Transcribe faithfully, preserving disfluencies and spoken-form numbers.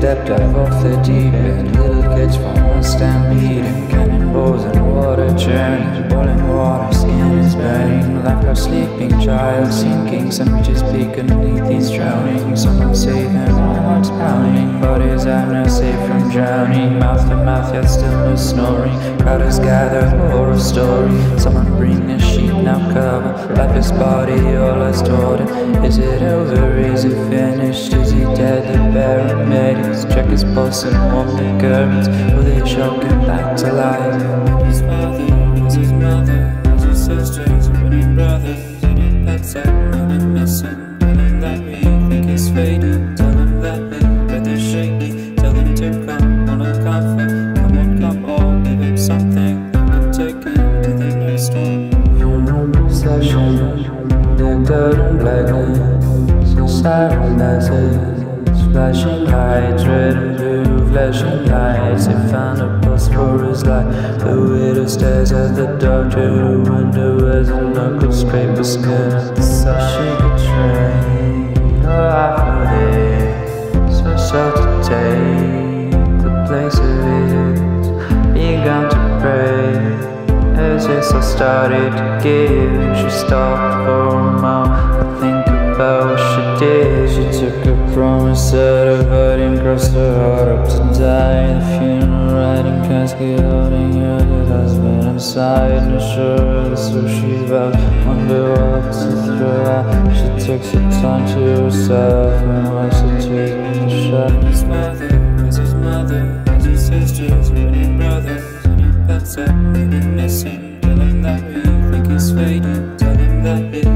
stepped out off the deep end. Little kids from a stampede, cannonballs and water churning, boiling water, skin is burning. Like a sleeping child sinking, sandwiches peek beneath these drowning. Someone save him, my heart's pounding, bodies are now safe from drowning. Mouth to mouth, yet still no snoring. Crowders gather, horror story. Someone bring a sheet, now cover lifeless body, all is torn. Is it over? Is it finished? Is he dead? The paramedics check his pulse and warm the curtains. Will they shock him back to life? His father, was his mother, was his sisters, winning brothers, and his pets are really missing. Tell him that we think he's fading. Tell him that we breath is shaky. Tell him to come on a coffin. Come on, come on, give him something that can take him to the next one. Session, the golden blackness, so siren messages, flashing lights, red and blue, flashing lights. They found a pulse for his life. The widow stares at the doctor. The window as a knuckle scrape his skin at the sun. She betrayed her life for this, so short to take the place of his. Begun to pray as his soul started to give. She stopped for a moment to think about what she did. She took a promise out of hiding, crossed her heart up to die. The funeral riding casket holding her dead husband inside. Not sure that's what she vowed, wonder what to throw out. She took some time to herself and watched her take the shot. His mother was his mother, was his sisters, winning brothers, and his pets are really missing. Tell him that we think he's fading. Tell him that we